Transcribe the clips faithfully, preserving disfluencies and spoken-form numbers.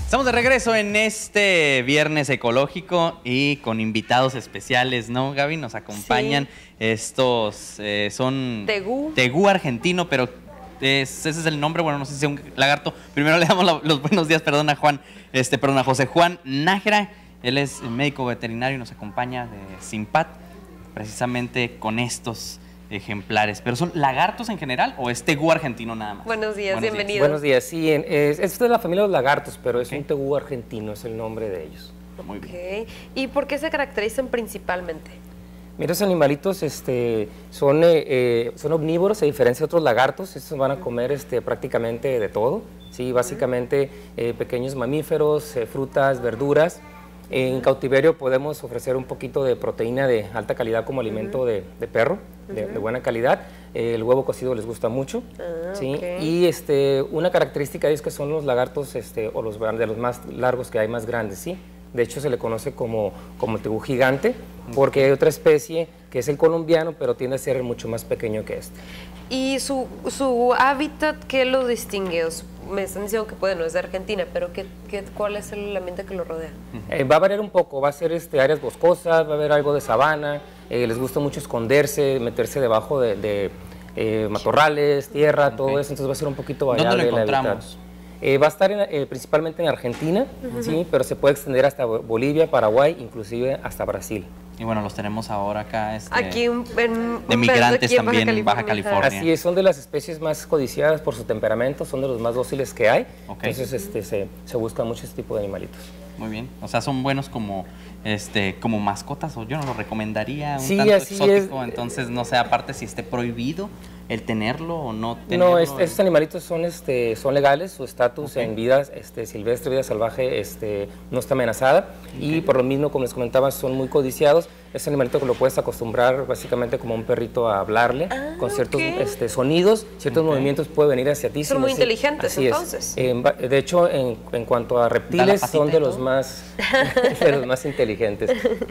Estamos de regreso en este viernes ecológico y con invitados especiales, ¿no, Gaby? Nos acompañan sí. estos, eh, son... Tegú. Tegú argentino, pero es, ese es el nombre, bueno, no sé si es un lagarto. Primero le damos la, los buenos días, perdón, a Juan, este, perdón, a José Juan Nájera. Él es médico veterinario y nos acompaña de Simpat, precisamente con estos ejemplares. ¿Pero son lagartos en general o es tegú argentino nada más? Buenos días, Buenos bienvenidos. Días. Buenos días, sí, es, es de la familia de los lagartos, pero es okay. un tegú argentino, es el nombre de ellos. Muy bien. Okay. ¿Y por qué se caracterizan principalmente? Mira, esos animalitos este, son, eh, son omnívoros, a diferencia de otros lagartos. Estos van a comer este, prácticamente de todo, ¿sí? Básicamente eh, pequeños mamíferos, eh, frutas, verduras. En cautiverio podemos ofrecer un poquito de proteína de alta calidad como alimento uh-huh. de, de perro, de, uh-huh. de buena calidad. Eh, el huevo cocido les gusta mucho. Ah, ¿sí? Okay. Y este, una característica es que son los lagartos este, o los de los más largos que hay, más grandes, ¿sí? De hecho se le conoce como, como tegú gigante, porque hay otra especie que es el colombiano, pero tiende a ser mucho más pequeño que este. ¿Y su, su hábitat qué lo distingue? Me están diciendo que puede, no es de Argentina, pero ¿qué, qué, ¿cuál es el ambiente que lo rodea? Eh, va a variar un poco, va a ser este, áreas boscosas, va a haber algo de sabana, eh, les gusta mucho esconderse, meterse debajo de, de eh, matorrales, tierra, okay. todo eso, entonces va a ser un poquito variable. ¿Dónde lo encontramos? Eh, va a estar en, eh, principalmente en Argentina, uh-huh. sí, pero se puede extender hasta Bolivia, Paraguay, inclusive hasta Brasil. Y bueno, los tenemos ahora acá este, aquí un, en, de un migrantes aquí en también en Baja Baja California. Así es, son de las especies más codiciadas por su temperamento, son de los más dóciles que hay, okay. entonces este, se, se busca mucho este tipo de animalitos. Muy bien, o sea, son buenos como, este, como mascotas, o yo no lo recomendaría, un sí, tanto así exótico, es. Entonces no sé, aparte si esté prohibido el tenerlo o no tenerlo. No, este, estos animalitos son, este, son legales, su estatus okay. en vida este, silvestre, vida salvaje, este, no está amenazada okay. y por lo mismo, como les comentaba, son muy codiciados. Este animalito que lo puedes acostumbrar básicamente como un perrito a hablarle ah, con ciertos okay. este, sonidos, ciertos okay. movimientos puede venir hacia ti. Son muy decir, inteligentes entonces. Eh, de hecho, en, en cuanto a reptiles, son de los, más, de los más inteligentes.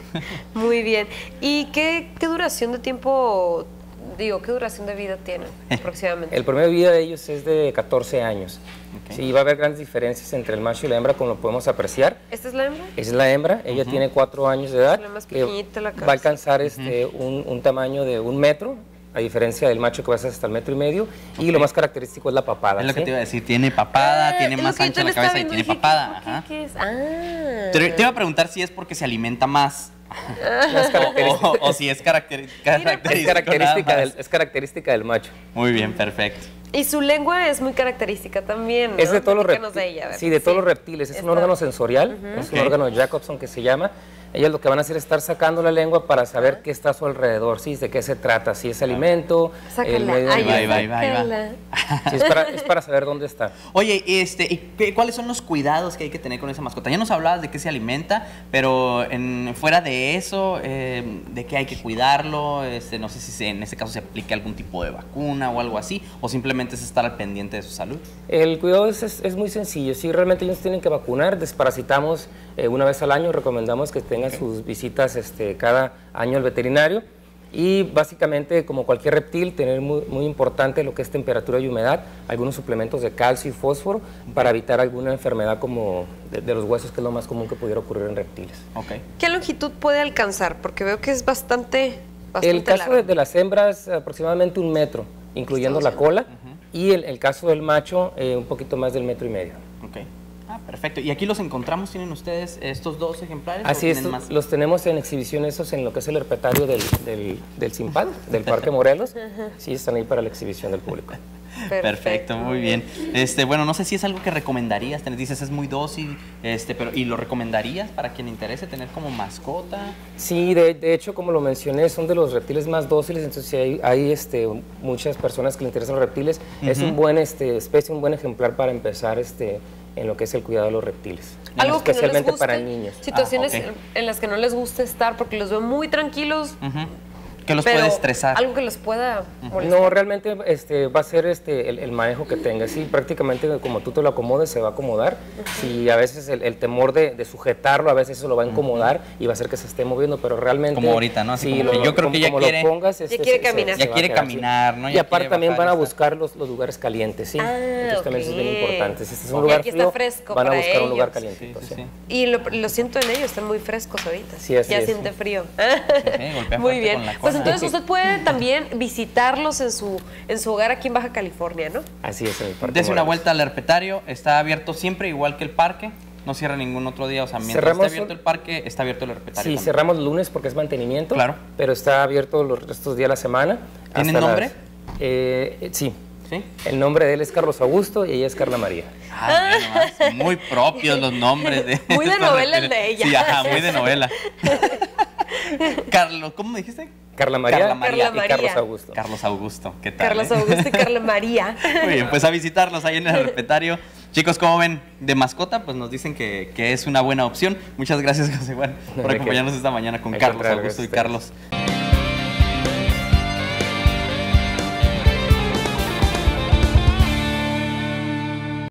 Muy bien. ¿Y qué, qué duración de tiempo, digo, qué duración de vida tienen aproximadamente? El promedio de vida de ellos es de catorce años. Okay. Sí, va a haber grandes diferencias entre el macho y la hembra, como lo podemos apreciar. ¿Esta es la hembra? Es la hembra, ella uh-huh. tiene cuatro años de edad. La más pequeñita, la va a alcanzar este, uh-huh. un, un tamaño de un metro, a diferencia del macho que va a ser hasta el metro y medio. Okay. Y lo más característico es la papada. Es lo ¿sí? que te iba a decir, tiene papada, ah, tiene más ancha la cabeza y tiene papada. ¿Qué, Ajá. ¿Qué es? Ah. Te, te iba a preguntar si es porque se alimenta más. No, es o, o, o si es caracteri característica, es, característica del, es característica del macho. Muy bien, perfecto. Y su lengua es muy característica también, ¿no? Es de todos los reptiles. De ella, sí, de todos sí. los reptiles. Es Está. un órgano sensorial, uh-huh. es un okay. órgano de Jacobson que se llama. Ellas lo que van a hacer es estar sacando la lengua para saber uh-huh. qué está a su alrededor, ¿sí? De qué se trata, si es alimento, sácala. el medio Ay, ambiente. Va, va, va, va. Sí, es, para, es para saber dónde está. Oye, este, ¿y qué, cuáles son los cuidados que hay que tener con esa mascota? Ya nos hablabas de qué se alimenta, pero en, fuera de eso, eh, ¿de qué hay que cuidarlo? Este, no sé si se, en este caso se aplica algún tipo de vacuna o algo así, o simplemente es estar al pendiente de su salud. El cuidado es, es, es muy sencillo. Si realmente ellos tienen que vacunar, desparasitamos eh, una vez al año, recomendamos que tengan okay. sus visitas este, cada año al veterinario. Y básicamente, como cualquier reptil, tener muy, muy importante lo que es temperatura y humedad, algunos suplementos de calcio y fósforo para evitar alguna enfermedad como de, de los huesos, que es lo más común que pudiera ocurrir en reptiles. Okay. ¿Qué longitud puede alcanzar? Porque veo que es bastante, bastante El caso largo. de, de las hembras, aproximadamente un metro, incluyendo la cola, uh-huh. y el, el caso del macho, eh, un poquito más del metro y medio. Okay. Ah, perfecto. ¿Y aquí los encontramos? ¿Tienen ustedes estos dos ejemplares? Así es, más? Los tenemos en exhibición esos en lo que es el herpetario del, del, del Simpat, del Parque Morelos. Sí, están ahí para la exhibición del público. Perfecto, Perfecto, muy bien. Este, bueno, no sé si es algo que recomendarías, te dices es muy dócil, este, pero ¿y lo recomendarías para quien le interese tener como mascota? Sí, de, de hecho, como lo mencioné, son de los reptiles más dóciles, entonces hay, hay este, muchas personas que le interesan los reptiles. Uh-huh. Es un buen este, especie, un buen ejemplar para empezar este, en lo que es el cuidado de los reptiles. Algo especialmente que no les guste, para niños. Situaciones ah, okay. en las que no les gusta estar porque los veo muy tranquilos. Uh-huh. ¿Qué los Pero puede estresar? Algo que los pueda molestar. No, realmente este, va a ser este, el, el manejo que tenga. Sí, prácticamente como tú te lo acomodes, se va a acomodar. Uh-huh. Si a veces el, el temor de, de sujetarlo, a veces eso lo va a incomodar uh-huh. y va a hacer que se esté moviendo, pero realmente... Como ahorita, ¿no? Así sí, como lo, yo creo como, que ya como quiere... Lo pongas, este, ya quiere se, caminar. Se, ya quiere caminar, ¿no? Y ya aparte también van a esta. buscar los, los lugares calientes, ¿sí? Ah, Entonces también okay. eso es bien importante. Si este es un Y lugar aquí frío, está fresco van a para buscar un lugar ellos. calientito. Sí, sí, sí. Y lo, lo siento en ellos, están muy frescos ahorita. Sí, así ya es. siente frío. Sí, muy bien. Con la Pues cola. entonces usted puede también visitarlos en su, en su hogar aquí en Baja California, ¿no? Así es, en el Parque Dese una Morelos. vuelta al herpetario, está abierto siempre, igual que el parque, no cierra ningún otro día, o sea, mientras Cerramos esté abierto un- el parque, está abierto el herpetario. Sí, también. cerramos lunes porque es mantenimiento. Claro. Pero está abierto los restos días de la semana. ¿Tiene hasta nombre? las- eh, eh, sí. ¿Sí? El nombre de él es Carlos Augusto y ella es Carla María. Ah, mira nomás, muy propios los nombres de Muy de estos novela el reptiles. de ella. Sí, ajá, muy de novela. Carlos, ¿cómo me dijiste? Carla María, Carla María. y María. Carlos Augusto. Carlos Augusto, ¿qué tal? Carlos eh? Augusto y Carla María. Muy bien, pues a visitarlos ahí en el herpetario. Chicos, ¿cómo ven? De mascota, pues nos dicen que, que es una buena opción. Muchas gracias, José Juan, por ¿De qué? acompañarnos esta mañana con Al Carlos contrario, Augusto y gracias a Carlos.